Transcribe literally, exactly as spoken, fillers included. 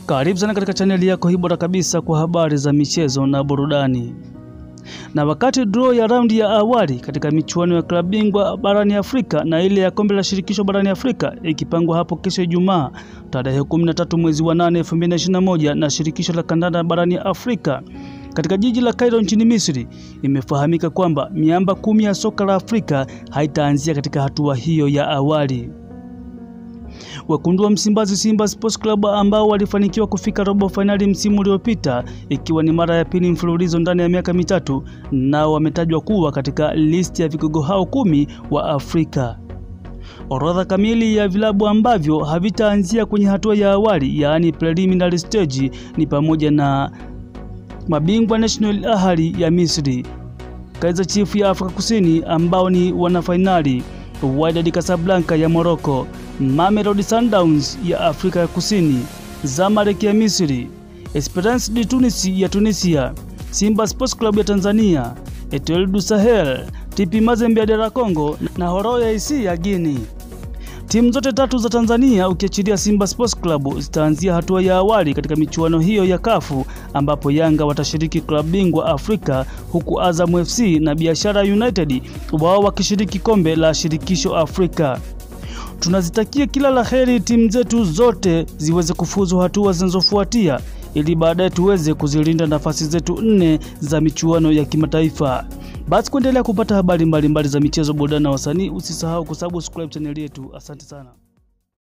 Karibu sana katika chaneli yako hii bora kabisa kwa habari za michezo na burudani. Na wakati draw ya raundi ya awali katika michuano ya klabu bingwa barani Afrika na ile ya kombe la shirikisho barani Afrika ikipangwa hapo kesho Ijumaa tarehe kumi na tatu mwezi wa nane elfu mbili na ishirini na moja na shirikisho la kandanda barani Afrika katika jiji la Cairo nchini Misri, imefahamika kwamba miamba kumi ya soka la Afrika haitaanzia katika hatua hiyo ya awali. Wekundu wa Msimbazi Simba Sports Club ambao walifanikiwa kufika robo finali msimu uliopita ikiwa ni mara ya pili mfululizo ndani ya miaka mitatu, nao wametajwa kuwa katika listi ya vigogo hao kumi wa Afrika. Orodha kamili ya vilabu ambavyo havitaanzia kwenye hatua ya awali, yaani preliminary stage, ni pamoja na mabingwa National Ahli ya Misri, Kaizer Chiefs ya Afrika Kusini ambao ni wana finali, Wydad Casablanca ya Morocco, Mamelodi Sundowns ya Afrika ya Kusini, Zamalek ya Misri, Esperance de Tunis ya Tunisia, Simba Sports Club ya Tanzania, Etoile du Sahel, T P Mazembe ya Congo na Horoya A C ya Guinea. Timu zote tatu za Tanzania ukiachilia Simba Sports Club zitaanzia hatua ya awali katika michuano hiyo ya kafu, ambapo Yanga watashiriki klabu bingwa Afrika, huku Azam F C na Biashara United wao wakishiriki kombe la shirikisho Afrika. Tunazitakia kila la heri timu zetu zote ziweze kufuzu hatua zinazofuatia ili baadaye tuweze kuzilinda nafasi zetu nne za michuano ya kimataifa. Basi kuendelea kupata habari mbalimbali za michezo, burudani na wasanii, usisahau kusubscribe channel yetu. Asante sana.